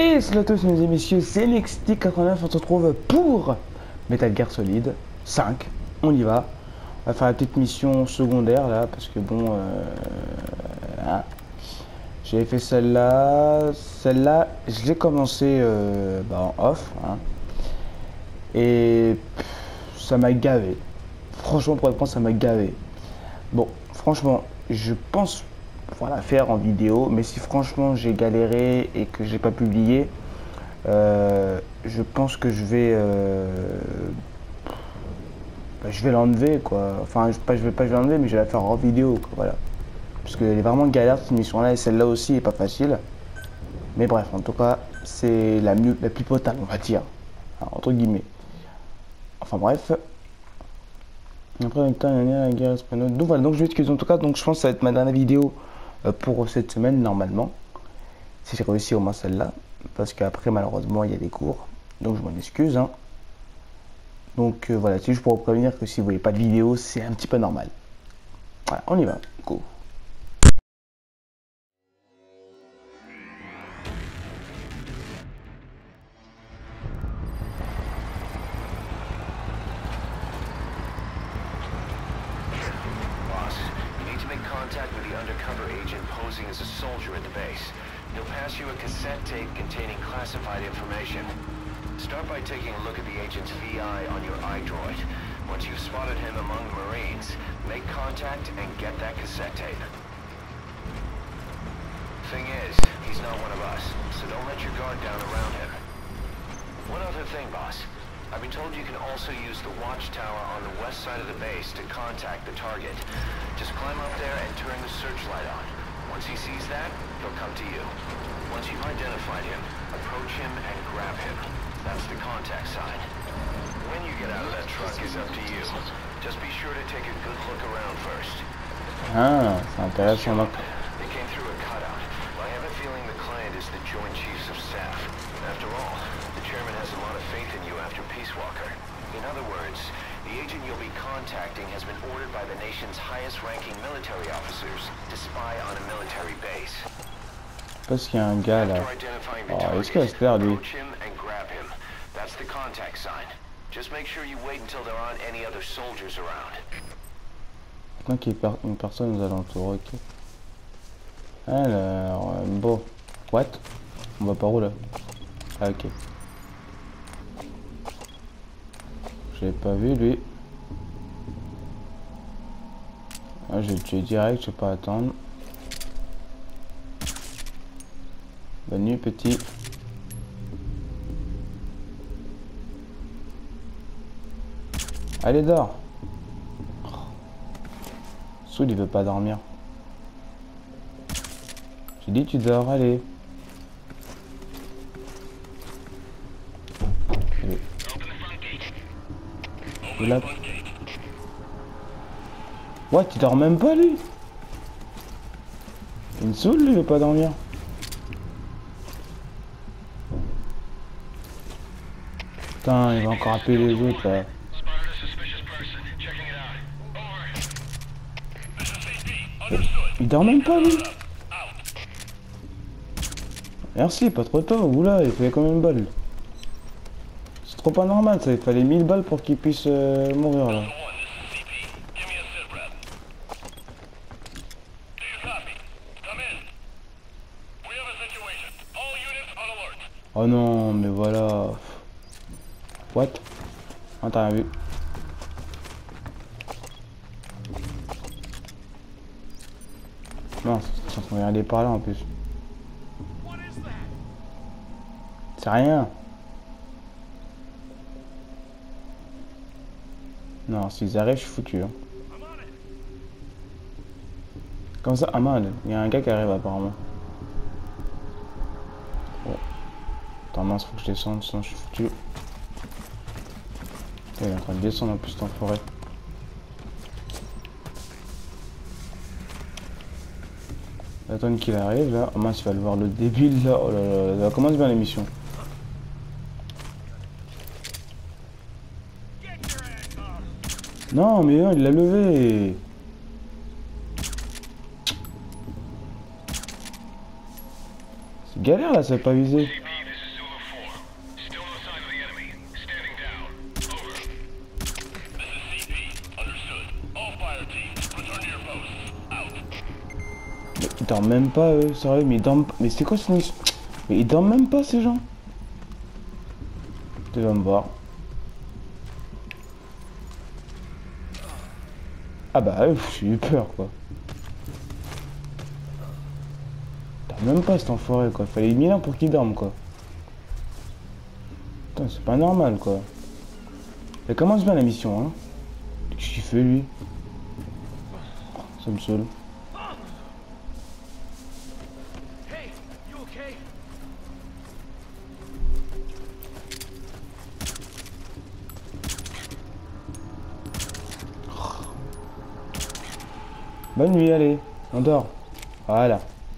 Et salut à tous mesdames et messieurs, c'est NXT89, on se retrouve pour Metal Gear Solid 5, on y va. On va faire la petite mission secondaire là, parce que bon, hein, j'avais fait celle-là, je l'ai commencé en off, hein, et ça m'a gavé. Franchement, pour répondre, ça m'a gavé. Bon, franchement, je pense la faire en vidéo, mais si franchement j'ai galéré et que j'ai pas publié, je pense que je vais l'enlever quoi. Enfin, je vais l'enlever, mais je vais la faire en vidéo quoi, voilà. Parce qu'elle est vraiment galère cette mission là, et celle-là aussi est pas facile. Mais bref, en tout cas, c'est la plus potable, on va dire, alors, entre guillemets. Enfin bref. Après, la guerre espagnole. Donc voilà, donc je vais excuser en tout cas. Donc je pense que ça va être ma dernière vidéo pour cette semaine normalement. Si j'ai réussi au moins celle-là. Parce qu'après, malheureusement, il y a des cours. Donc je m'en excuse. Hein. Donc voilà, c'est juste pour vous prévenir que si vous voyez pas de vidéo, c'est un petit peu normal. Voilà, on y va. Go. Contact with the undercover agent posing as a soldier at the base. He'll pass you a cassette tape containing classified information. Start by taking a look at the agent's VI on your iDroid. Once you've spotted him among the Marines, make contact and get that cassette tape. Thing is, he's not one of us, so don't let your guard down around him. One other thing, boss. I've been told you can also use the watchtower on the west side of the base to contact the target. Just climb up there and turn the searchlight on. Once he sees that, he'll come to you. Once you've identified him, approach him and grab him. That's the contact sign. When you get out of that truck is up to you. Just be sure to take a good look around first. Ah, c'est intéressant donc. They came through a cutout. I have a feeling the client is the Joint Chiefs of Staff. After all, the chairman has a lot of faith in you after Peace Walker. In other words, the agent you'll be contacting has been ordered by the nation's highest-ranking military officers to spy on a military base. Parce qu'il y a un gars là. Oh, est-ce qu'il reste l'air lui? That's the contact sign. Just make sure you wait until there aren't any other soldiers around. Maintenant qu'il y a une personne aux alentours, ok. Alors, bon. What? On va par où là? Ah, ok. Je l'ai pas vu lui. Ah, j'ai tué direct, je vais pas attendre. Bonne nuit petit. Allez dors. Soul il veut pas dormir. J'ai dit tu dors, allez. Il a... What, il dort même pas lui. Il me saoule lui, il veut pas dormir. Putain, il va encore appeler les autres là. Il dort même pas lui. Merci, pas trop tôt. Oula, il fait combien de balles? C'est trop pas normal ça, il fallait 1000 balles pour qu'il puisse mourir là. Oh non, mais voilà. What? Ah, t'as rien vu. Non, c'est en train de regarder par là en plus. C'est rien. Non, s'ils arrivent, je suis foutu. Hein. Comme ça, Ahmad, il y a un gars qui arrive apparemment. Bon. Attends, mince, faut que je descende, sinon je suis foutu. Il est en train de descendre en plus dans la forêt. Attends qu'il arrive là. Oh mince, il va le voir le débile là. Oh là là, ça commence bien l'émission. Non, mais non, il l'a levé. C'est galère là, ça va pas viser. Ils dorment même pas, eux, sérieux, mais ils dorment pas. Mais c'est quoi ce mission? Mais ils dorment même pas, ces gens. Tu vas me voir. Ah bah, j'ai eu peur, quoi. Ils dorment même pas, cet enfoiré, quoi. Fallait 1000 ans pour qu'ils dorment, quoi. Putain, c'est pas normal, quoi. Elle commence bien la mission, hein. Qu'est-ce qu'il fait, lui? Ça me saoule. Bonne nuit, allez, on dort. Voilà.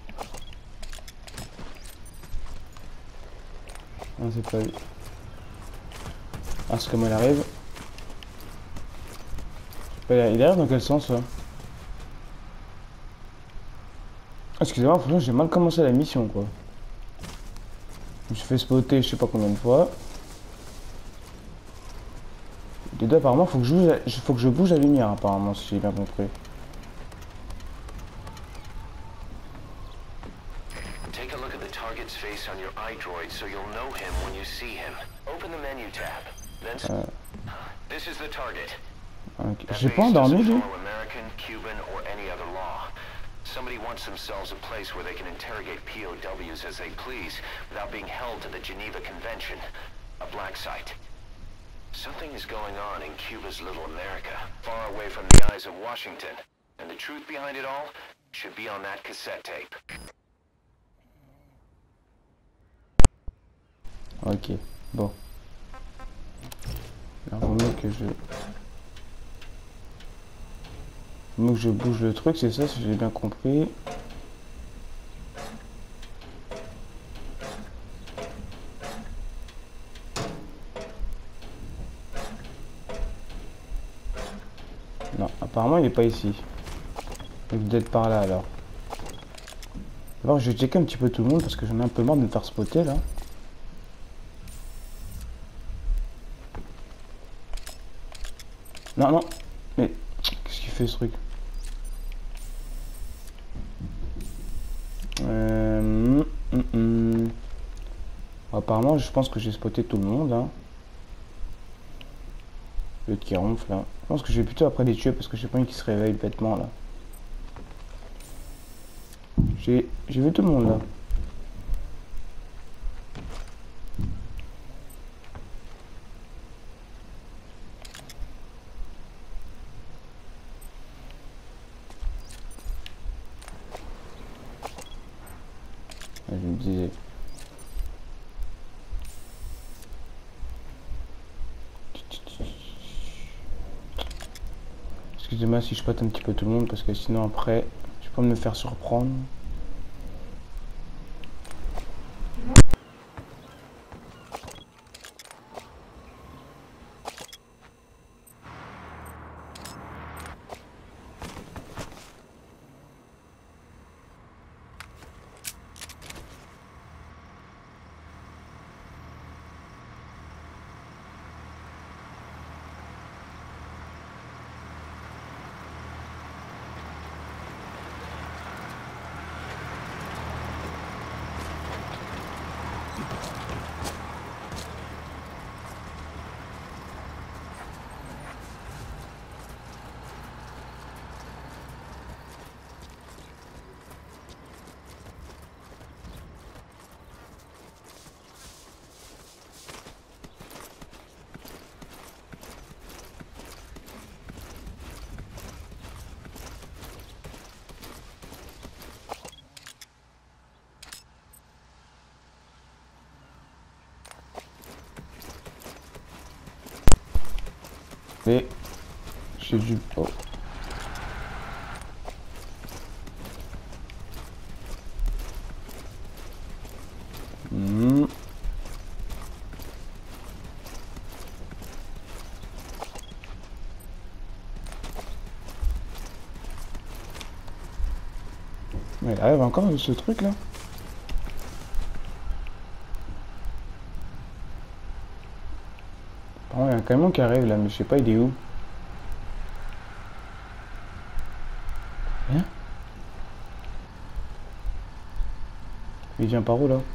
Non, c'est pas lui. Ah, c'est comme elle arrive. Il arrive dans quel sens, là? Excusez-moi, franchement, j'ai mal commencé la mission, quoi. Je me suis fait spotter je sais pas combien de fois. Les deux, apparemment, faut que je bouge la lumière, apparemment, si j'ai bien compris. Take a look at the target's face on your iDroid so you'll know him when you see him. Open the menu tab. Then this is the target. Okay. J'ai pas endormi, lui. American, Cuban, or any other law. Somebody wants themselves a place where they can interrogate POWs as they please without being held to the Geneva Convention. A black site. Something is going on in Cuba's little America, far away from the eyes of Washington. And the truth behind it all should be on that cassette tape. Ok, bon. Alors, vaut mieux que je bouge le truc, c'est ça, si j'ai bien compris. Non, apparemment il est pas ici. Il doit être par là alors. D'abord je vais checker un petit peu tout le monde parce que j'en ai un peu marre de me faire spotter là. Non, non. Mais qu'est-ce qu'il fait ce truc? Apparemment je pense que j'ai spoté tout le monde hein. L'autre qui ronfle là. Je pense que je vais plutôt après les tuer parce que j'ai pas envie qu'ils se réveillent bêtement là. J'ai vu tout le monde là. Je me disais. Excusez-moi si je pote un petit peu tout le monde parce que sinon après je peux me faire surprendre. Mais j'ai du... Oh. Mais il arrive encore ce truc là. Il y a un camion qui arrive là, mais je sais pas il est où. Hein? Il vient par où là?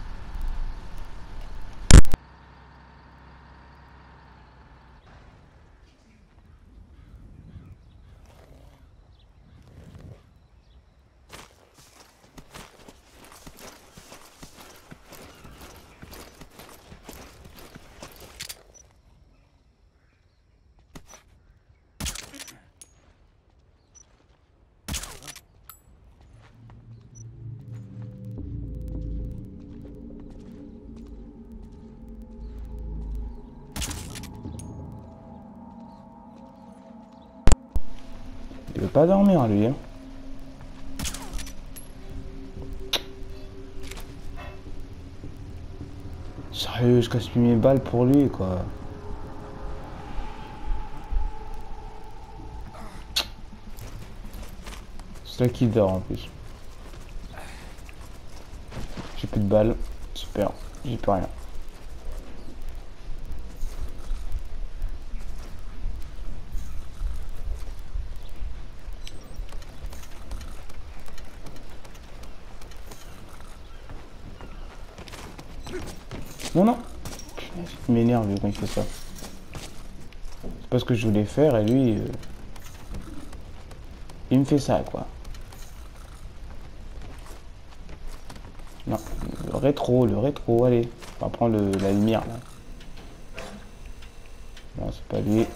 Il veut pas dormir lui, hein. Sérieux, je casse plus mes balles pour lui, quoi. C'est là qu'il dort en plus. J'ai plus de balles. Super. J'ai plus rien. Non, non. Il m'énerve quand il fait ça. C'est pas ce que je voulais faire et lui... il me fait ça, quoi. Non, le rétro, allez. On va prendre la lumière, là. Non, c'est pas lui.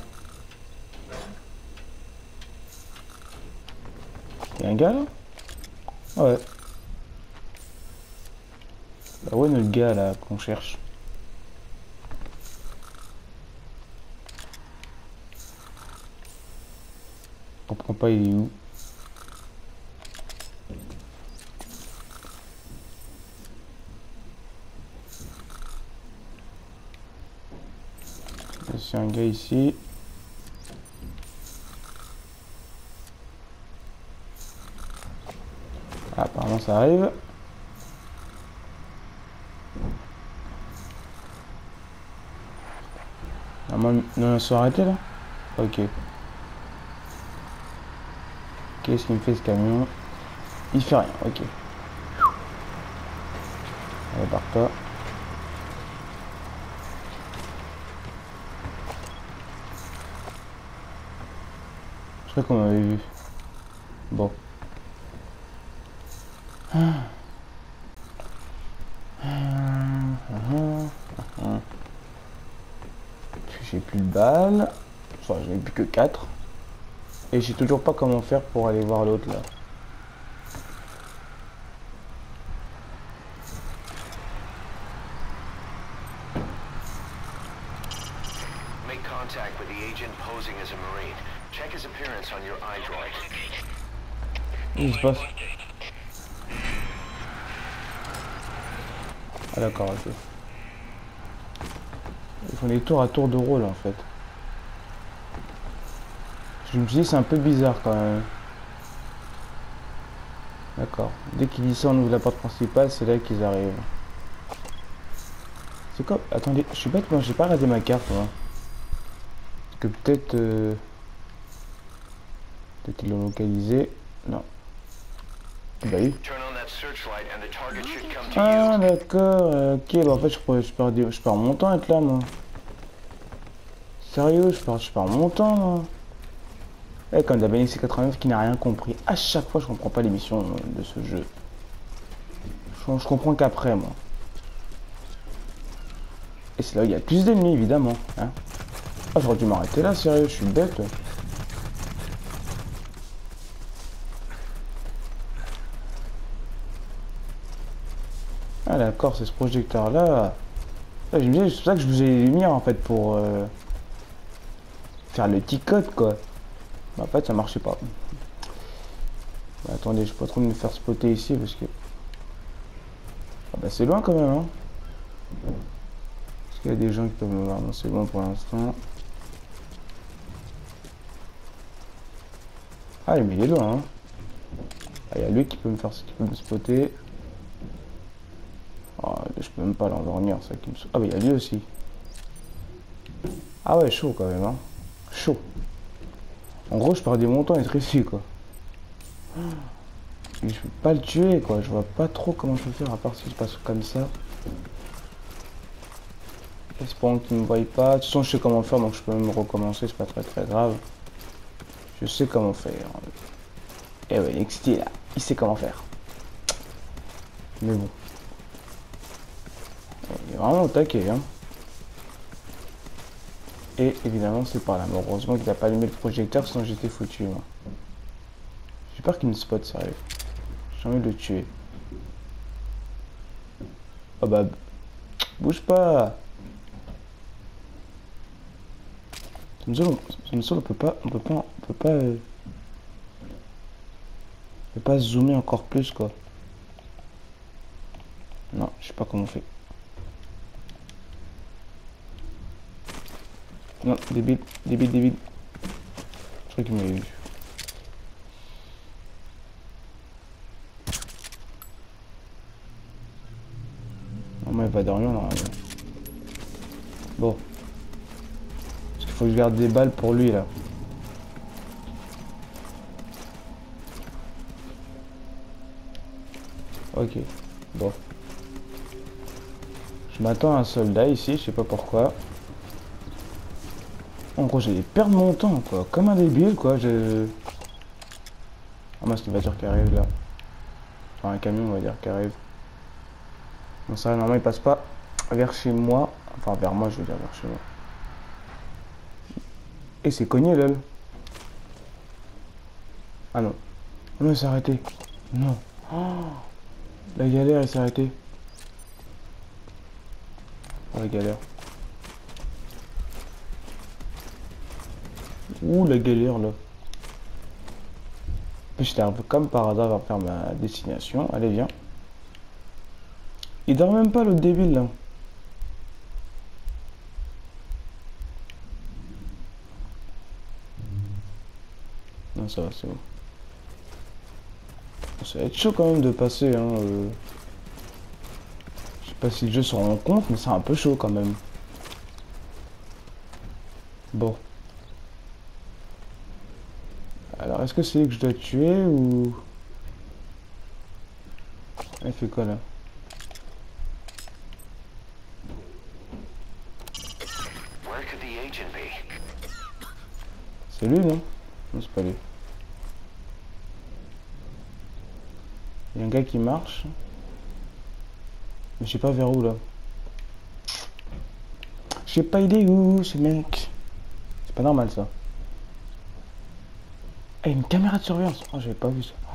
Y'a un gars, là? Ah ouais. Bah ouais, notre gars, là, qu'on cherche. Je comprends pas, il est où? C'est un gars ici. Ah, apparemment ça arrive. Non, ils sont arrêtés là? Ok. Qu'est-ce qu'il me fait ce camion? Il fait rien, ok. Allez, barre-toi. Je crois qu'on m'avait vu. Bon. J'ai plus de balles. Enfin, j'en ai plus que 4. Et je sais toujours pas comment faire pour aller voir l'autre là. Make contact with the agent posing as a Marine. Check his appearance on your iDroid. Qu'est-ce qui se passe? Ah d'accord, ok. Ils font des tours à tour de rôle en fait. Je me dis c'est un peu bizarre quand même. D'accord. Dès qu'ils disent ça, on ouvre la porte principale, c'est là qu'ils arrivent. C'est quoi? Attendez, je suis bête, moi j'ai pas regardé ma carte moi. Parce que peut-être... peut-être ils l'ont localisé. Non. Bah oui. Ah d'accord, ok, bah en fait je perds mon temps à être là moi. Sérieux, je perds mon temps moi. Eh, comme la BNC 89 qui n'a rien compris. À chaque fois je comprends pas l'émission de ce jeu. Je comprends qu'après moi. Et c'est là où il y a plus d'ennemis évidemment. Hein. Ah j'aurais dû m'arrêter là, sérieux, je suis bête. Ah d'accord, c'est ce projecteur là. Ah, je me disais, c'est pour ça que je vous ai les lumières en fait pour faire le petit code quoi. Mais en fait ça marchait pas. Bah, attendez, je peux pas trop me faire spotter ici parce que... Ah bah c'est loin quand même hein. Est-ce qu'il y a des gens qui peuvent me voir? Non c'est bon pour l'instant. Ah mais il est loin hein. Ah, il y a lui qui peut me faire ce qui peut me spotter. Oh, je peux même pas l'endormir ça qui me... Ah bah il y a lui aussi. Ah ouais chaud quand même hein. Chaud. En gros je perdais mon temps à être ici quoi. je peux pas le tuer quoi, je vois pas trop comment je peux faire à part si je passe comme ça. Espérons qu'il me voie pas. De toute façon je sais comment faire donc je peux même recommencer, c'est pas très grave. Je sais comment faire. Et ouais, NXT là, il sait comment faire. Mais bon. Il est vraiment au taquet hein. Et évidemment c'est par là. Mais heureusement qu'il a pas allumé le projecteur sinon j'étais foutu moi. J'ai peur qu'il me spot sérieux. J'ai envie de le tuer. Oh bah bouge pas. Ça me semble, on peut pas zoomer encore plus quoi. Non, je sais pas comment on fait. Non, débile. Je crois qu'il m'a eu. Non, il va dormir normalement. Bon. Parce qu'il faut que je garde des balles pour lui là. Ok. Bon. Je m'attends à un soldat ici, je sais pas pourquoi. En gros, j'ai perdu mon temps quoi. Comme un débile quoi. Ah, moi, c'est une voiture qui arrive là. Enfin, un camion, on va dire, qui arrive. Bon, ça, normalement, il passe pas vers chez moi. Enfin, vers moi, je veux dire, vers chez moi. Et c'est cogné, là. Ah non. Oh non, il s'est arrêté. Non. Oh, la galère, il s'est arrêté. Oh, la galère. Ouh, la galère, là. Puis j'étais arrivé comme par hasard vers ma destination. Allez, viens. Il dort même pas, l'autre débile, là. Non, ça va, c'est bon. Ça va être chaud quand même de passer, hein. Je sais pas si le jeu se rend compte, mais c'est un peu chaud quand même. Bon. Alors, est-ce que c'est lui que je dois tuer ou... Elle fait quoi là? C'est lui, non? Non, c'est pas lui. Il y a un gars qui marche. Mais je sais pas vers où là. Je sais pas il est où ce mec. C'est pas normal ça. Eh, une caméra de surveillance. Oh, j'avais pas vu ça.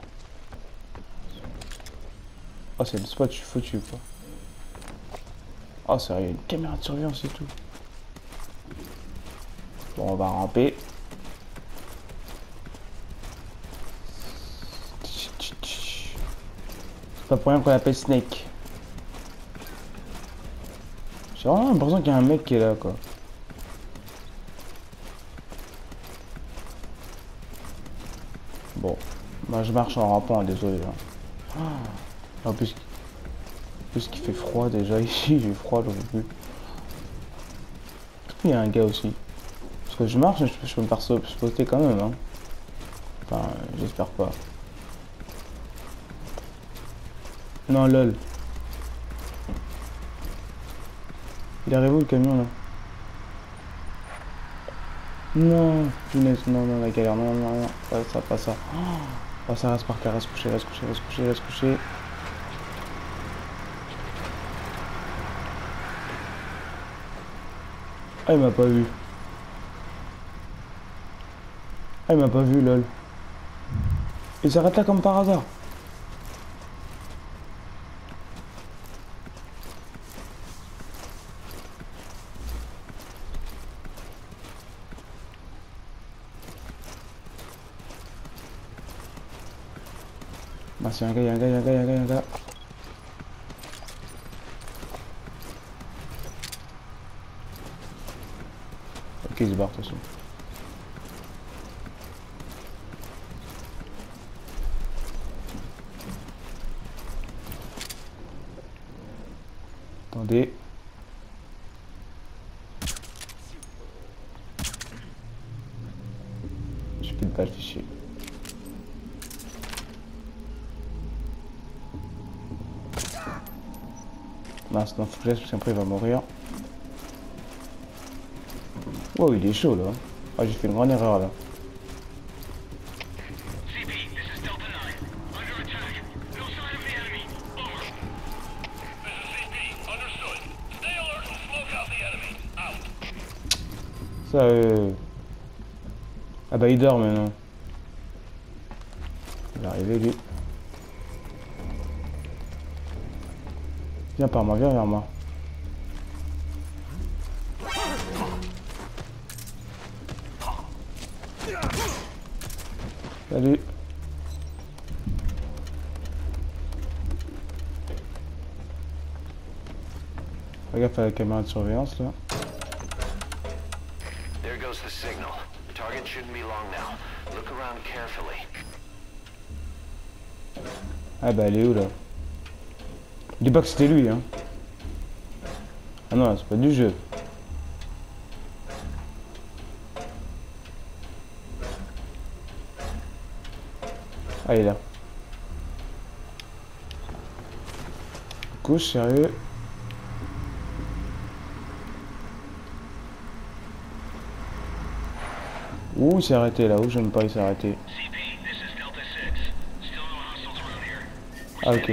Oh, c'est le spot, je suis foutu quoi. Oh, sérieux, une caméra de surveillance et tout. Bon, on va ramper. C'est pas pour rien qu'on l'appelle Snake. J'ai vraiment l'impression qu'il y a un mec qui est là quoi. Bon, moi je marche en rampant, désolé. Hein. En plus qu'il fait froid déjà ici, j'ai froid j'en veux plus. Il y a un gars aussi. Parce que je marche, je peux me faire spotter quand même. Hein. Enfin, j'espère pas. Non, lol. Il arrive où le camion là? Non, punaise, non, la galère, non, pas ça. Oh, ça reste par terre, reste couché. Ah, il m'a pas vu. Ah, il m'a pas vu, lol. Il s'arrête là comme par hasard. Bah, c'est un gars. Ok, il se barre de toute façon. Attendez. Je peux pas le fichier. Mince, non, faut que je laisse parce qu'après il va mourir. Wow, il est chaud là. Ah, j'ai fait une grande erreur là. Ça, ah bah il dort maintenant. Il est arrivé lui. Viens par moi, viens vers moi. Salut. Fais gaffe à la caméra de surveillance là. There goes the signal. The target shouldn't be long now. Look around carefully. Ah bah elle est où là? Dis pas que c'était lui hein. Ah non, c'est pas du jeu. Ah il est là. Couche, sérieux. Ouh, il s'est arrêté là, où j'aime pas, il s'est arrêté. Ah ok.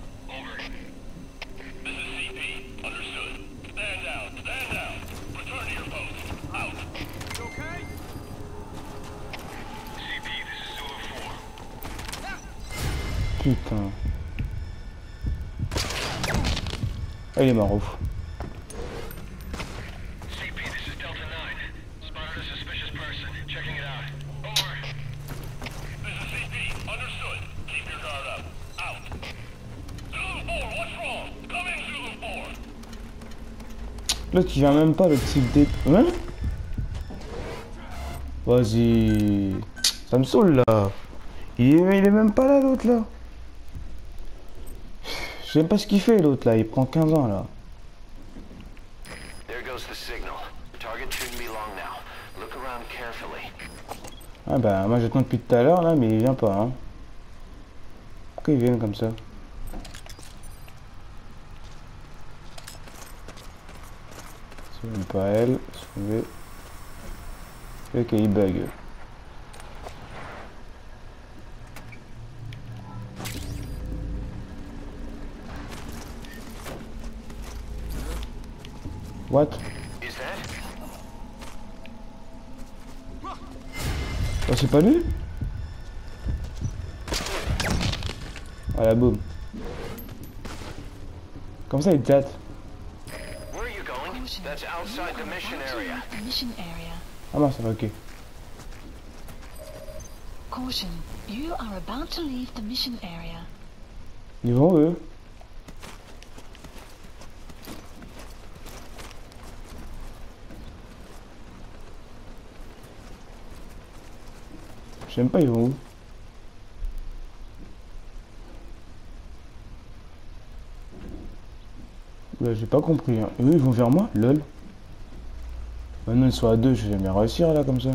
Putain. Ah, il est mort, ouf. L'autre il vient même pas, le type des... Hein? Vas-y. Ça me saoule là. Il est même pas là l'autre là. Je sais même pas ce qu'il fait l'autre là, il prend 15 ans là. Ah bah moi j'attends depuis tout à l'heure là mais il vient pas hein. Pourquoi ils viennent comme ça? C'est même pas elle, sauver. Ok, il bug. What? Oh, c'est pas lui? Voilà, boum. Comme ça, il tâte. Ah mince, ça va, ok. Caution, you are about to leave the mission area. Ils vont eux. Je sais même pas, ils vont où. Là, j'ai pas compris. Hein. Eux, ils vont vers moi, lol. Maintenant, ils sont à deux, je vais jamais réussir là comme ça.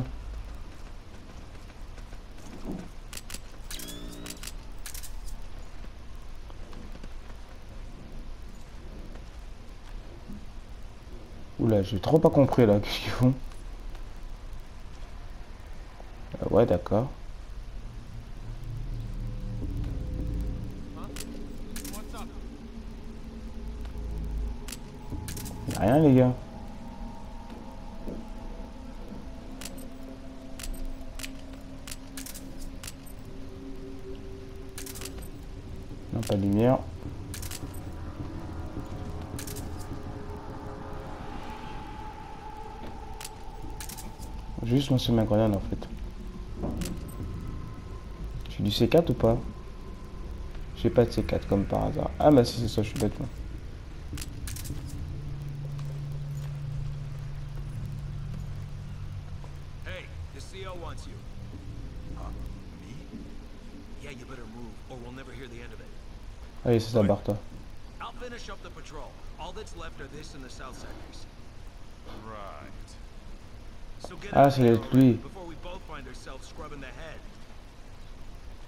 Oula, j'ai trop pas compris là, qu'est-ce qu'ils font? Ouais, d'accord. Y'a rien les gars. Non, pas de lumière. J'ai juste lancé ma grenade en fait. J'ai du C4 ou pas? J'ai pas de C4 comme par hasard. Ah bah si c'est ça, je suis bête moi. Hey, the CO wants you. Me? Yeah, you better move or we'll never hear the end of it. Allez, c'est ça, barre-toi. I'll finish up the patrol. All that's left are this and the south sectors. Right. So get Ah, c'est lui. before we both find ourselves scrubbing the head.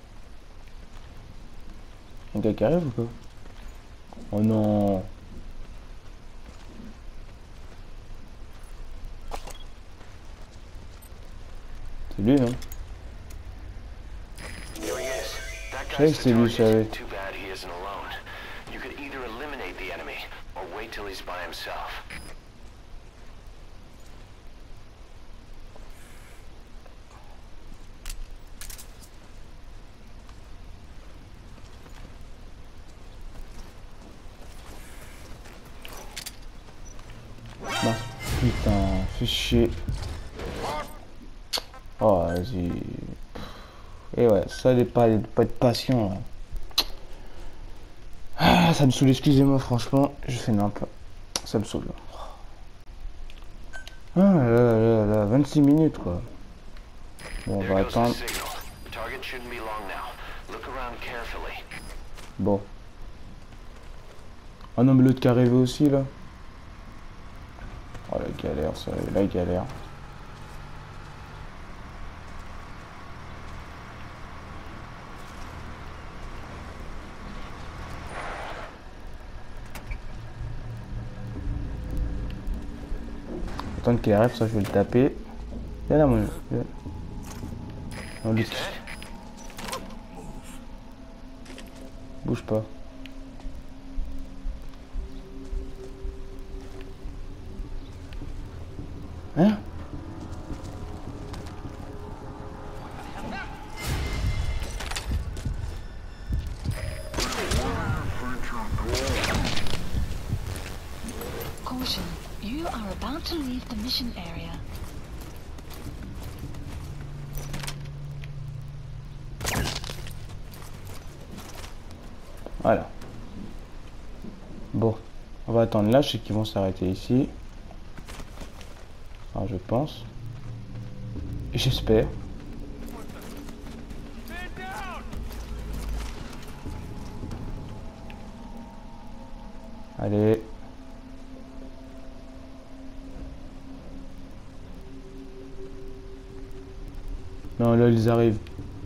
Un gars qui arrive ou quoi? Oh non. C'est lui, non? Here he is. That Je savais guy's que the c'était lui, je savais. target. Too bad he isn't alone. You could either eliminate the enemy or wait till he's by himself. Mince. Putain, fais chier. Oh, vas-y. Et ouais, ça n'est pas être patient là. Ah, ça me saoule, excusez-moi, franchement, je fais n'importe. Ça me saoule. Ah là, 26 minutes quoi. Bon, on There va goes the attendre. signal. The target shouldn't be long now. Look around carefully. Bon. Ah non, mais l'autre qui est arrivé aussi là. Oh la galère, ça, la galère. Attendre qu'il arrive, ça je vais le taper. Viens là, mon. Viens. Non, lui, He's dead? bouge pas. Hein? Caution. You are about to leave the mission area. Voilà. Bon. On va attendre là, je sais qu'ils vont s'arrêter ici. Enfin, je pense. Et j'espère. Allez. Non, là, ils arrivent.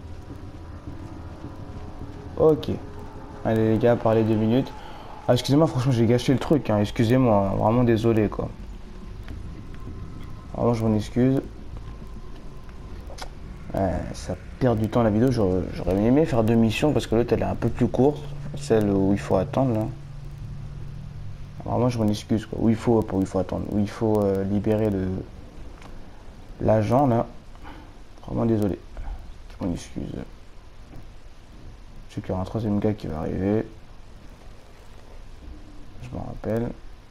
Ok. Allez, les gars, parlez 2 minutes. Ah, excusez-moi, franchement, j'ai gâché le truc. Hein. Excusez-moi, hein. Vraiment désolé, quoi. Vraiment, je m'en excuse. Ça perd du temps la vidéo. J'aurais aimé faire 2 missions parce que l'autre, elle est un peu plus courte. Celle où il faut attendre, là. Vraiment, je m'en excuse, quoi. Où il faut attendre. Où il faut libérer l'agent, là. Vraiment désolé. Je m'en excuse. Je sais qu'il y aura un 3e gars qui va arriver. Je m'en rappelle.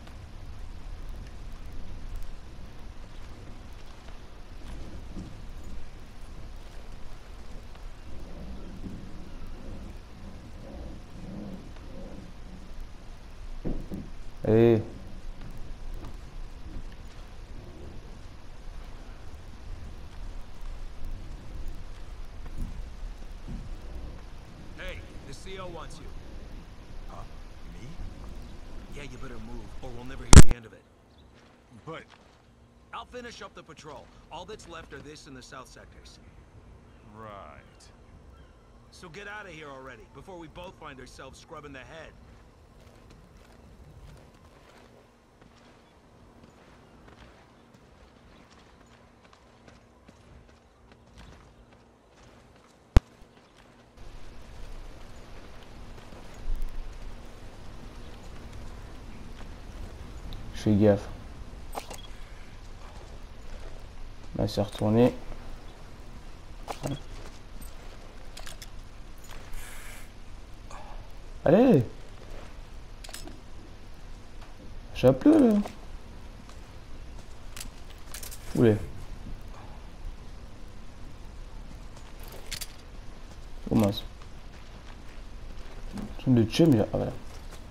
Allez. Hey, the CO wants you. Me? Yeah, you better move, or we'll never hear the end of it. But I'll finish up the patrol. All that's left are this and the south sectors. Right. So get out of here already, before we both find ourselves scrubbing the head. Je fais gaffe. Là, c'est retourné. Allez! Chapeau là! Oulé! Oh mince! Je suis de tuer, mais ah, voilà.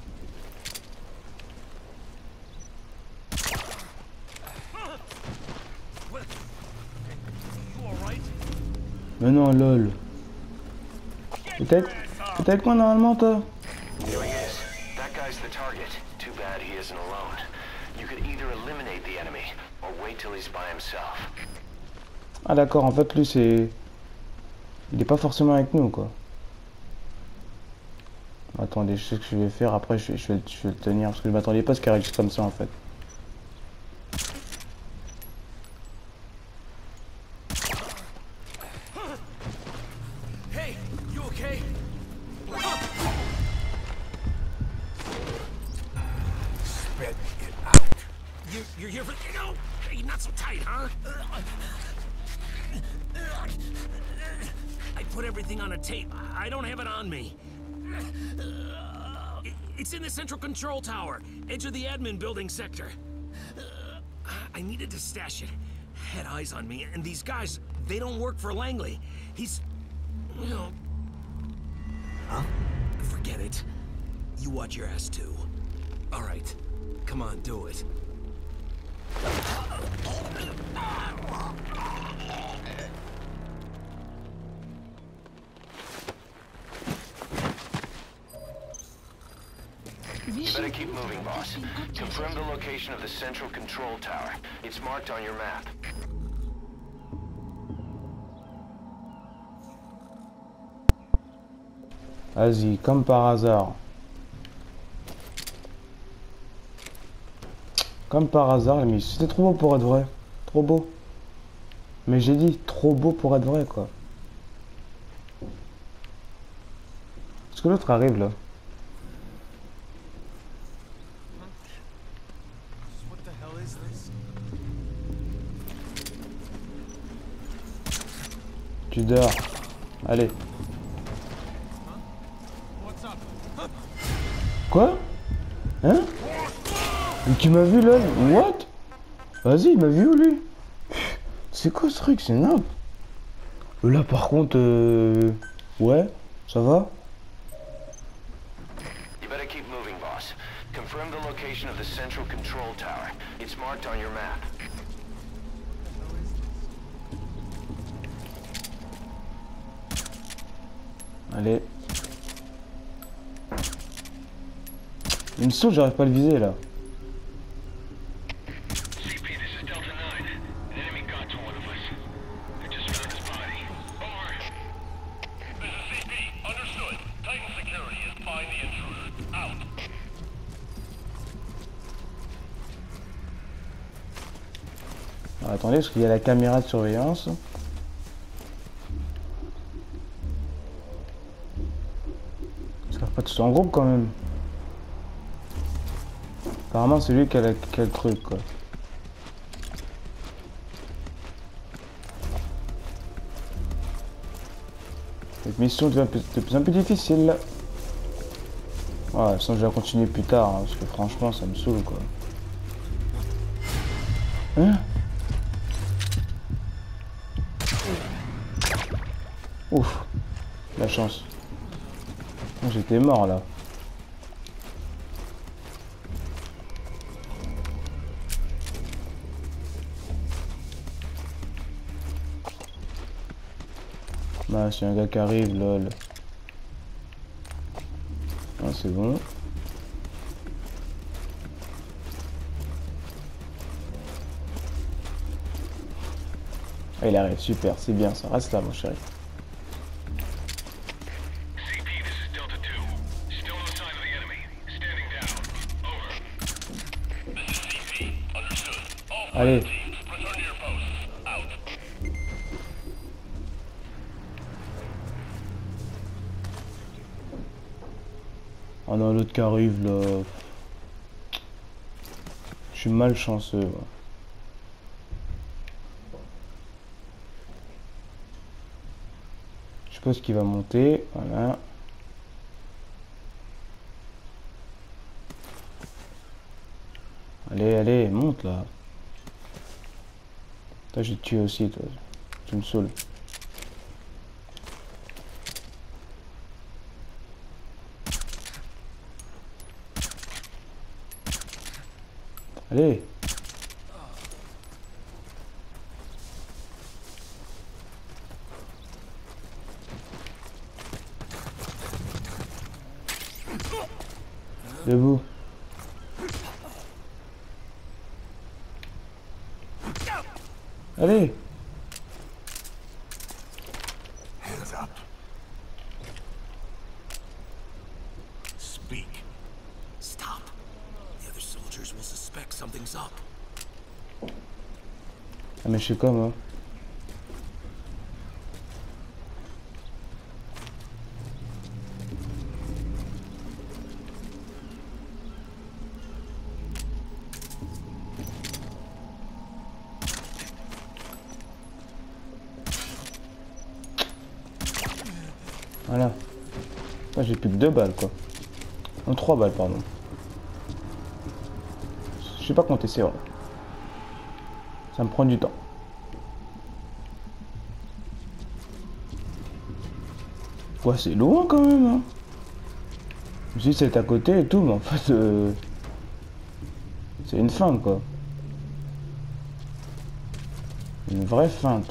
Mais non, lol. Peut-être avec moi normalement, toi. Here he is. That guy's the target. Too bad he isn't alone. You could either eliminate the enemy or wait till he's by himself. Ah d'accord, en fait lui c'est... Il est pas forcément avec nous quoi. Attendez, je sais ce que je vais faire, après je vais le tenir, parce que je m'attendais pas à ce qu'il réagisse comme ça en fait. No, hey, not so tight, huh? I put everything on a tape. I don't have it on me. It's in the central control tower, edge of the admin building sector. I needed to stash it. Had eyes on me, and these guys, they don't work for Langley. He's... you know... Huh? Forget it. You watch your ass, too. All right. Come on, do it. You better keep moving, boss. Confirm the location of the central control tower. It's marked on your map. Vas-y, comme par hasard. Comme par hasard, mais c'était trop beau pour être vrai. Trop beau. Mais j'ai dit, trop beau pour être vrai, quoi. Est-ce que l'autre arrive, là? Tu dors. Allez. Quoi? Hein? Mais tu m'as vu là? What? Vas-y, il m'a vu lui. C'est quoi ce truc? C'est nappe. Là par contre, ouais, ça va? You better keep moving, boss. Confirm the location of the central control tower. It's marked on your map. Allez. Il me saute, j'arrive pas à le viser là. CP, this is Delta 9. An enemy got to one of us. I just found his body. Over. This is CP. Understood. Titan security is find the intruder. Out. Alors, attendez, parce qu'il y a la caméra de surveillance. Ça va pas tous en groupe quand même. Apparemment c'est lui qui a le truc quoi. Cette mission devient de plus en plus difficile là. Ouais, sinon je vais continuer plus tard, hein, parce que franchement ça me saoule quoi. Hein? Ouf, la chance. J'étais mort là. Bah, c'est un gars qui arrive, lol. Ah, c'est bon. Ah, il arrive, super, c'est bien, ça reste là, mon chéri. Allez. Oh non, l'autre qui arrive là. Je suis malchanceux. Ouais. Je suppose qu'il va monter. Voilà. Allez, allez, monte là. Toi, j'ai tué aussi, toi. Tu me saoules. Allez. Debout. Allez. Hands up. Speak. Stop. The other soldiers will suspect something's up. Ah mais je sais quoi moi. Voilà. Là, j'ai plus que 2 balles, quoi. Non, 3 balles, pardon. Je sais pas compter, c'est vrai. Ça me prend du temps. Ouais, c'est loin quand même, hein. Je me suis dit c'est à côté et tout, mais en fait, c'est une feinte, quoi. Une vraie feinte.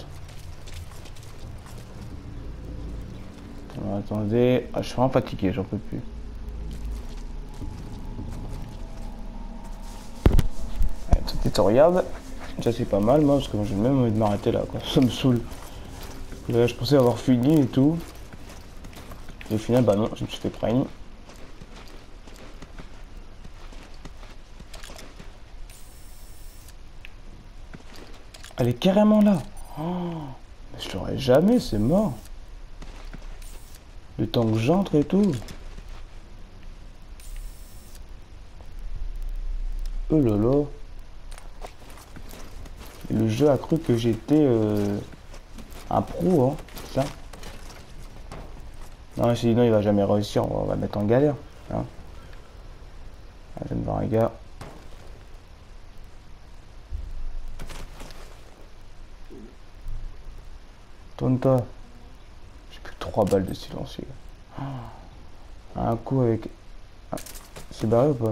Alors, attendez. Ah, je suis vraiment fatigué, j'en peux plus. Allez, tout est regarde. Ça, c'est pas mal, moi, parce que moi, j'ai même envie de m'arrêter là, quoi. Ça me saoule. Là, je pensais avoir fini et tout. Et au final, bah non, je me suis fait prime. Elle est carrément là. Oh, mais je l'aurais jamais, c'est mort. Le temps que j'entre et tout. Oh là là. Et le jeu a cru que j'étais un pro, hein. Ça. Non, sinon il va jamais réussir, on va mettre en galère. Hein. Ah, je viens de voir un gars. Tourne-toi. J'ai plus que 3 balles de silencieux. Un coup avec... Ah, c'est barré ou pas?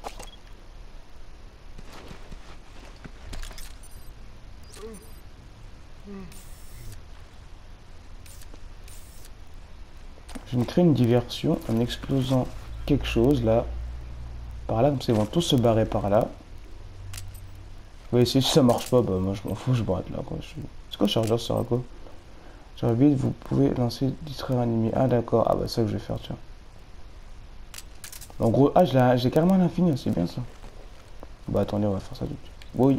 Je me crée une diversion en explosant quelque chose là. Par là, comme ça ils vont tous se barrer par là. Oui, si ça marche pas, bah moi je m'en fous, je brate là quoi. C'est quoi le chargeur, ça sert à quoi? Chargeur vide, vous pouvez lancer, distraire un ennemi. Ah d'accord, ah bah ça que je vais faire, tiens. En gros, ah j'ai carrément l'infini, c'est bien ça. Bah attendez, on va faire ça tout de suite. Oui.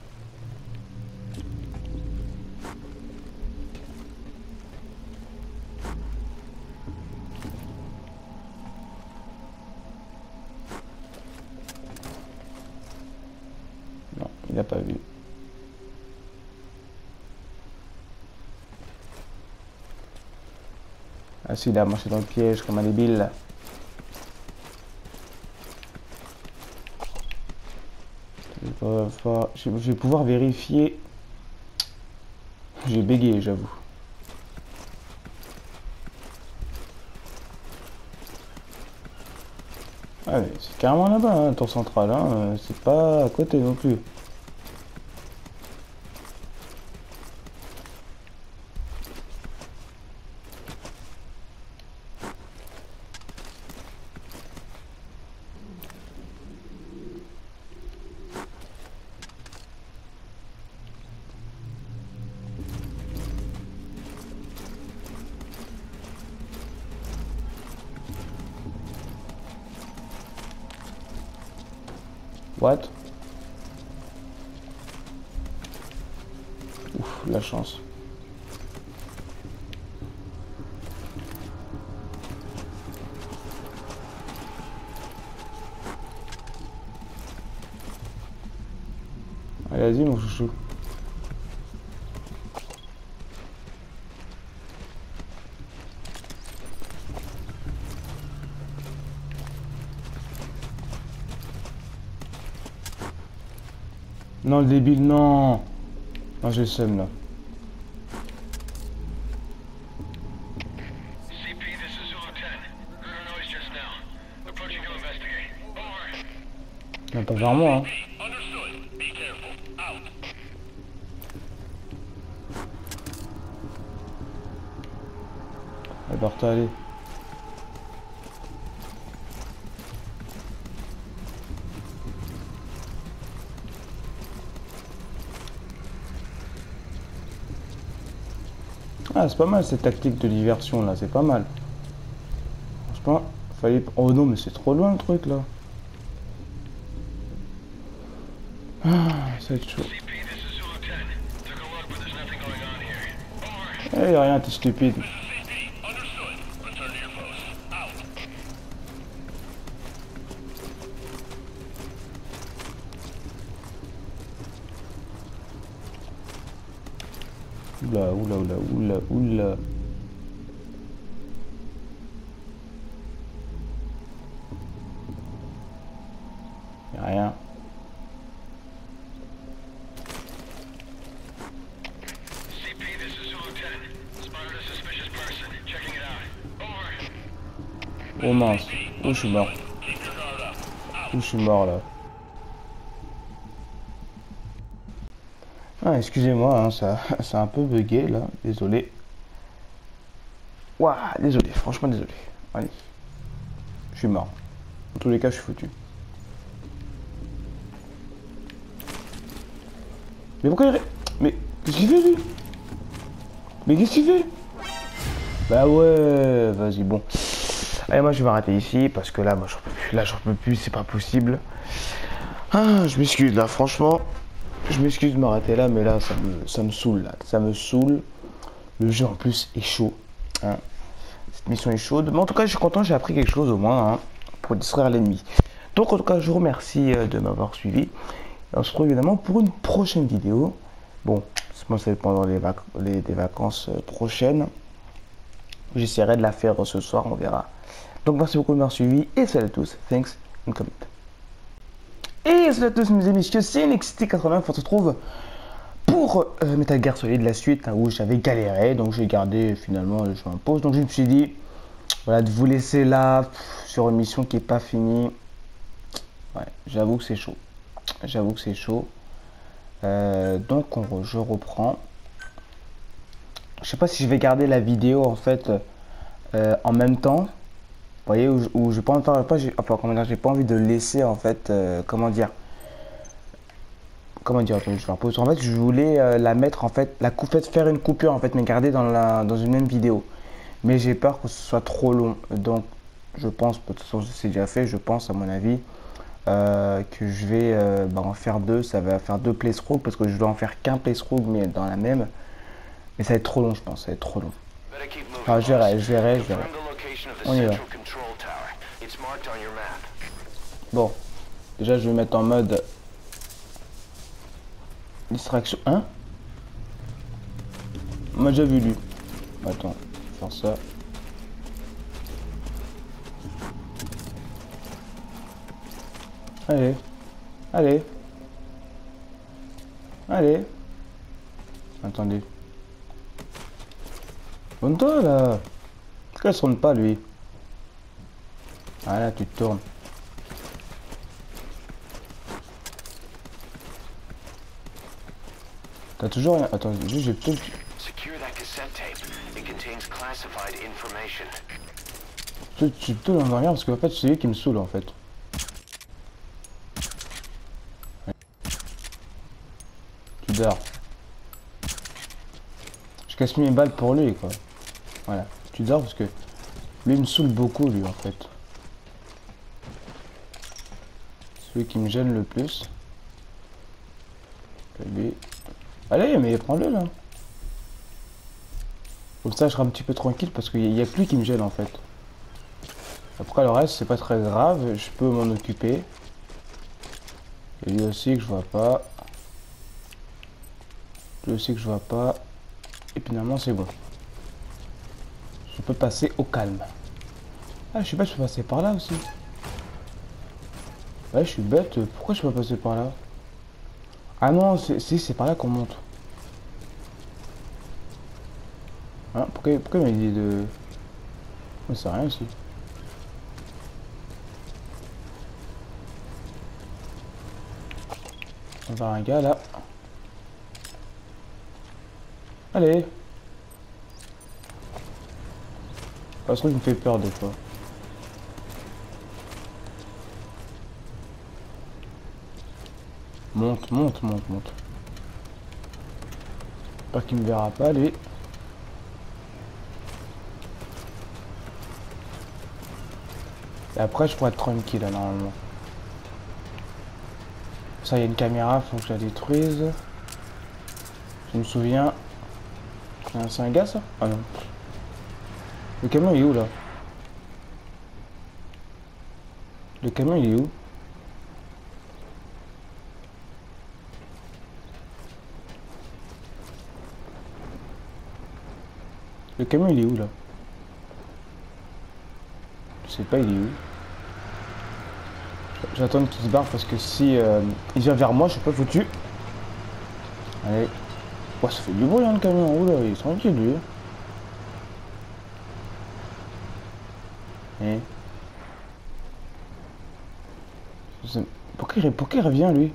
Non, il n'a pas vu. Ah si, il a marché dans le piège comme un débile là. Je vais pouvoir vérifier. J'ai bégayé, j'avoue. Ah mais c'est carrément là-bas, hein, tour central, hein, c'est pas à côté non plus. What? Ouf, la chance. Allez, vas-y, mon chouchou. Non, le débile, non. Non, j'ai le seum, là. CP, this is Zulu 10. Heard a noise just now. Approaching to investigate. Over. Non, pas vers moi, hein. Understood. Be careful. Out. Elle part aller. Ah, c'est pas mal cette tactique de diversion là, c'est pas mal. Franchement, fallait. Oh non, mais c'est trop loin le truc là. Ah, ça va être chaud. CP, this is Zulu 10. Took a look, but there's nothing going on here. Over. Eh, y'a rien, t'es stupide. CP, understood. Return to your post. Out. Oula, oula, oula, oula, oula. Rien. CP, this is Zulu 10. Spotted a suspicious person. Checking it out. Over. Oh mince. Où je suis mort. Où je suis mort là. Ah, excusez-moi, hein, ça a un peu bugué là. Désolé. Ouah, désolé, franchement désolé. Allez. Je suis mort. Dans tous les cas, je suis foutu. Mais pourquoi il... Mais qu'est-ce qu'il fait lui? Mais qu'est-ce qu'il fait? Bah ouais, vas-y, bon. Allez, moi je vais m'arrêter ici parce que là, moi j'en peux plus. Là, j'en peux plus, c'est pas possible. Ah, je m'excuse là, franchement. Je m'excuse de m'arrêter là, mais là, ça me saoule là. Ça me saoule. Le jeu en plus est chaud. Hein. Cette mission est chaude. Mais en tout cas, je suis content, j'ai appris quelque chose au moins hein, pour distraire l'ennemi. Donc en tout cas, je vous remercie de m'avoir suivi. Et on se retrouve évidemment pour une prochaine vidéo. Bon, moi c'est pendant les vacances prochaines. J'essaierai de la faire ce soir, on verra. Donc merci beaucoup de m'avoir suivi et salut à tous. Thanks and comment. Et salut à tous mes amis, c'est NXT80. On se retrouve pour Metal Gear Solid la suite hein, où j'avais galéré. Donc j'ai gardé finalement le jeu en pause. Donc je me suis dit voilà de vous laisser là sur une mission qui est pas finie. Ouais, j'avoue que c'est chaud. J'avoue que c'est chaud. Donc je reprends. Je sais pas si je vais garder la vidéo en fait en même temps. Vous voyez où je pas j'ai pas envie de laisser en fait comment dire attendez, je vais repose. En fait je voulais la mettre en fait faire une coupure en fait mais garder dans une même vidéo. Mais j'ai peur que ce soit trop long. Donc je pense, de toute façon c'est déjà fait, je pense à mon avis que je vais en faire deux. Ça va faire deux playthroughs parce que je dois en faire qu'un playthrough mais dans la même. Mais ça va être trop long je pense, ça va être trop long. Enfin je verrai. On y va. Bon, déjà je vais mettre en mode distraction. Hein? On m'a déjà vu lui. Attends, faire ça. Allez. Allez. Allez. Attendez. Tourne-toi là. Pourquoi elle se tourne pas lui? Voilà, tu te tournes. T'as toujours rien. Attends, juste j'ai peut-être. Tu te tournes en arrière parce que en fait c'est lui qui me saoule en fait. Tu dors. Je casse mes balles pour lui quoi. Voilà. Tu dors parce que lui il me saoule beaucoup lui en fait. Celui qui me gêne le plus. Lui. Allez mais prends-le là. Comme ça je serai un petit peu tranquille parce qu'il n'y a plus qui me gêne en fait. Après le reste c'est pas très grave, je peux m'en occuper. Et lui aussi que je vois pas. Lui aussi que je vois pas. Et finalement c'est bon. Je peux passer au calme. Ah je sais pas, je peux passer par là aussi. Ouais je suis bête, pourquoi je peux pas passer par là? Ah non, c'est par là qu'on monte. Hein, pourquoi il m'a dit de... Oh, c'est rien aussi. On va voir un gars là. Allez. Ce truc me fait peur des fois. Monte. Pas qu'il me verra pas, lui. Et après, je pourrais être tranquille, là, normalement. Ça, il y a une caméra, faut que je la détruise. Je me souviens. C'est un gars, ça? Ah non. Le camion, il est où, là? Le camion, il est où? Le camion il est où là? Je sais pas il est où. J'attends qu'il se barre parce que si il vient vers moi, je suis pas foutu. Allez. Ouais, ça fait du bruit hein, le camion. Oula, il est tranquille lui. Et... Pourquoi il revient lui?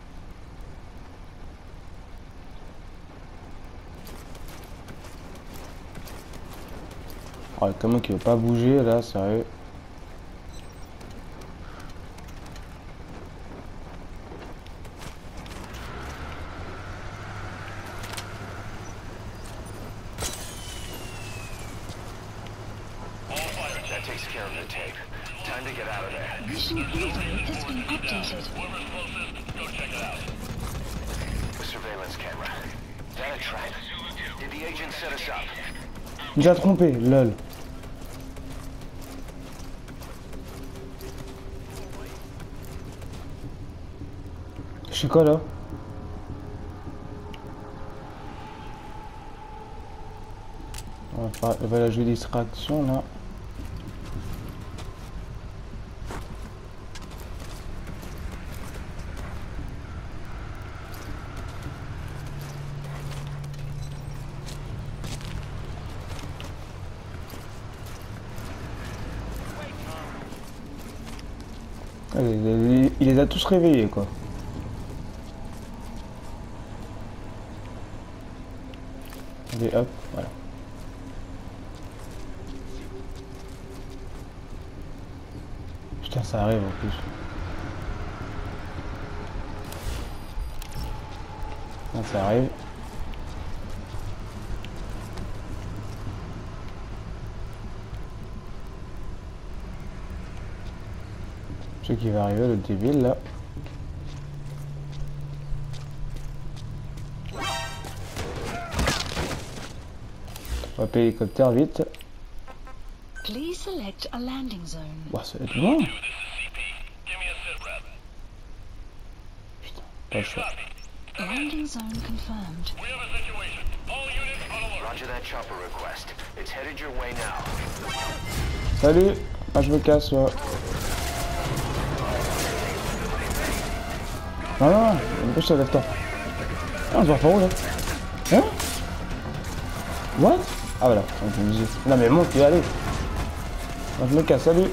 Oh, le camion qui veut pas bouger là, sérieux. That takes care of the tape. Time to get out of there. Mission info has been updated. The surveillance camera. That a trap? Did the agent set us up? Il a trompé, lol. Je sais quoi là? On va la jouer distraction là. Il les a tous réveillés quoi. Allez hop, voilà. Putain ça arrive en plus. Là, ça arrive. Je sais qu'il va arriver le débile là. On va appeler l'hélicoptère vite. Please select a landing zone. Ouah, ça va être loin. Putain, pas le choix. Landing zone confirmed. Roger that chopper request. It's headed your way now. Salut. Ah, je me casse là. Non, non, dépêche toi, lève-toi. Ah, on se voit par où là? Hein? What? Ah voilà, je me dis. Non mais monte, allez. Moi je me casse, salut.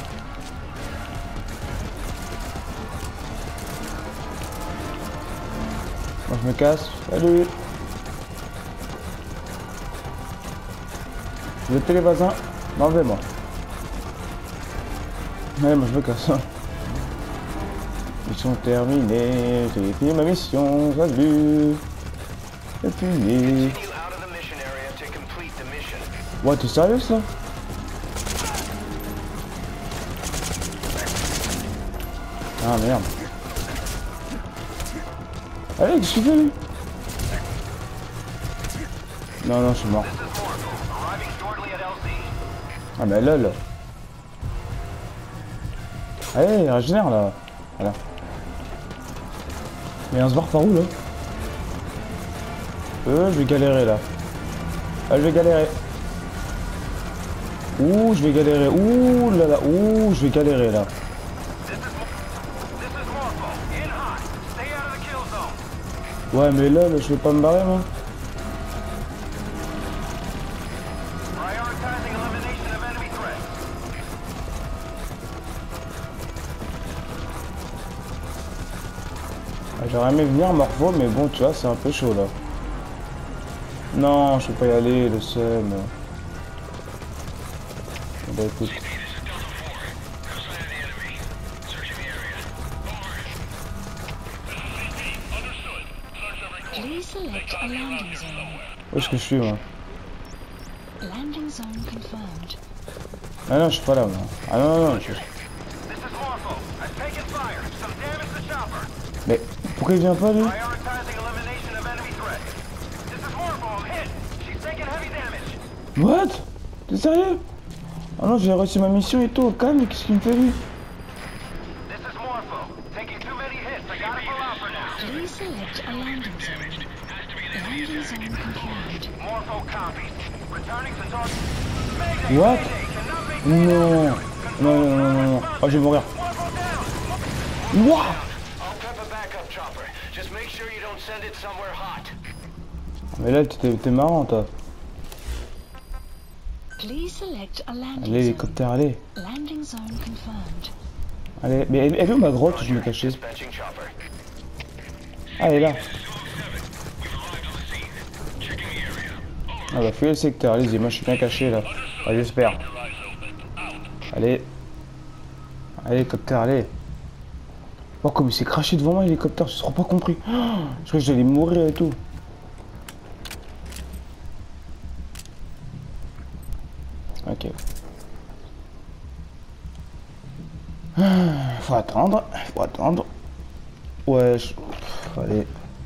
Moi je me casse, salut. Je vais les voisins, enlevez-moi. Allez, moi je me casse. Mission terminée, j'ai fini ma mission, salut. C'est fini. Ouais, t'es sérieux ça? Ah merde. Allez, qu'est-ce que tu fais lui? Non, non, je suis mort. Ah mais lol. Allez, régénère là. Voilà. Mais on se barre par où là? Je vais galérer là. Ah, je vais galérer. Ouh, je vais galérer. Ouh là là. Ouh, je vais galérer là. Ouais, mais là, je vais pas me barrer moi. J'aurais aimé venir Morpho, mais bon, tu vois, c'est un peu chaud là. Non, je peux pas y aller, le seum. Bah écoute. Où est-ce que je suis moi? Ah non, je suis pas là moi. Ah non, non, non. Mais pourquoi il vient pas lui? What? T'es sérieux? Ah non, j'ai réussi ma mission et tout, au calme, qu'est-ce qu'il me fait lui? What? Non. Non, non, non, non, non. Oh, je vais mourir. Wouah! I'll prep a backup chopper. Just make sure you don't send it somewhere hot. Mais là, t'es marrant, toi. Please select a landing Allez, l'hélicoptère, allez. zone. Landing zone confirmed. Allez, mais elle est où ma grotte où je me cachais? Dispatching chopper. Ah, elle est là. Ah bah, fuyez le secteur, allez-y, moi je suis bien caché là. Ah, j'espère. Allez. Allez, hélicoptère, allez. Oh, comme il s'est craché devant moi, l'hélicoptère, je ne serais pas compris. Oh, je crois que j'allais mourir et tout. Ok. Faut attendre, faut attendre. Ouais, allez.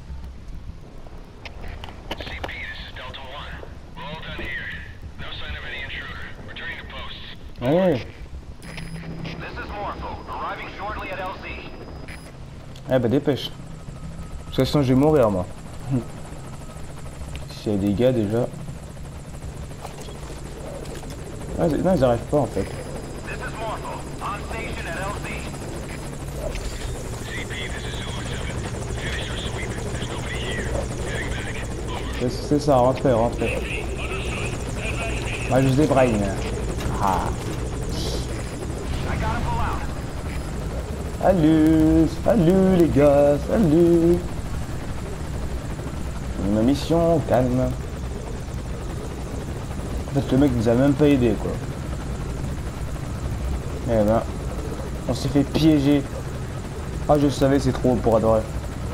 Ouais. This is Morpho, arriving shortly at LZ. Eh bah dépêche. Parce que sinon je vais mourir moi. S'il y a des gars déjà. Ah, non ils arrivent pas en fait. This is Morpho, on station at LZ. C'est ça, rentrez, rentrez. Moi je débraille. Ah. Salut, salut les gars, salut. Une mission, calme. En fait le mec nous a même pas aidé quoi. Eh ben, on s'est fait piéger. Ah je savais c'est trop pour adorer.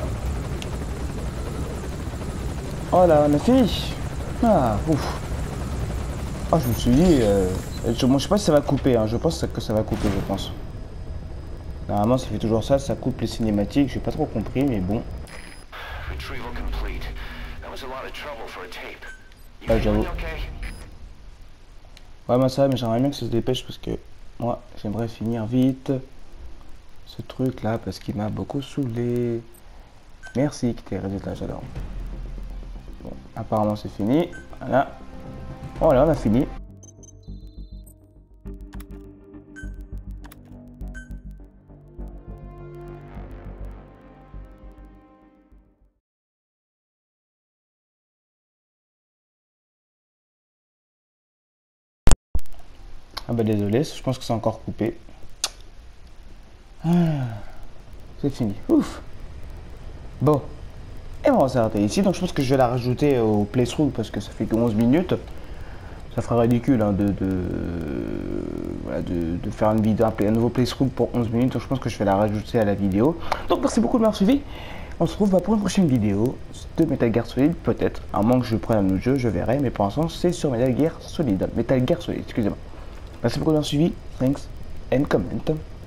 Oh là on a fini. Ah ouf. Ah je me suis dit, bon, je sais pas si ça va couper, hein. Je pense que ça va couper je pense. Normalement ça fait toujours ça coupe les cinématiques, j'ai pas trop compris mais bon. Retrieval complete. That was a lot of trouble for a tape. You Ouais j'avoue. feeling okay? Ouais moi ça va mais j'aimerais bien que ça se dépêche parce que moi j'aimerais finir vite ce truc là parce qu'il m'a beaucoup saoulé. Merci qui t'es résultat j'adore. Bon apparemment c'est fini. Voilà. Voilà on a fini. Ah bah désolé, je pense que c'est encore coupé. Ah, c'est fini. Ouf. Bon. Et bon, on va s'arrêter ici. Donc je pense que je vais la rajouter au playthrough parce que ça fait que 11 minutes. Ça ferait ridicule hein, voilà, de faire une vidéo, un nouveau playthrough pour 11 minutes. Donc je pense que je vais la rajouter à la vidéo. Donc merci beaucoup de m'avoir suivi. On se retrouve pour une prochaine vidéo de Metal Gear Solid, peut-être. À moins que je prenne un autre jeu, je verrai. Mais pour l'instant, c'est sur Metal Gear Solid. Metal Gear Solid, excusez-moi. Merci beaucoup de m'avoir suivi. Thanks and comment.